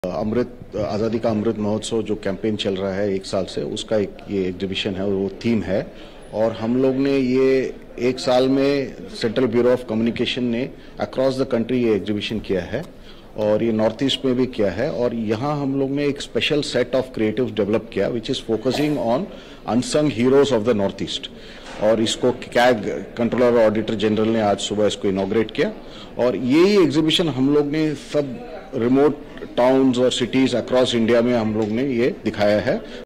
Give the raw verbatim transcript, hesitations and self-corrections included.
अमृत आज़ादी का अमृत महोत्सव जो कैंपेन चल रहा है एक साल से, उसका एक ये एग्जीबिशन है और वो थीम है। और हम लोग ने ये एक साल में सेंट्रल ब्यूरो ऑफ कम्युनिकेशन ने अक्रॉस द कंट्री ये एग्जीबिशन किया है और ये नॉर्थ ईस्ट में भी किया है। और यहाँ हम लोग ने एक special set of creative develop किया which is focusing on unsung heroes of the north east. और इसको कैग कंट्रोलर और ऑडिटर जनरल ने आज सुबह इसको इनॉग्रेट किया। और यही एग्जीबिशन हम लोग ने सब रिमोट टाउन्स और सिटीज अक्रॉस इंडिया में हम लोग ने ये दिखाया है।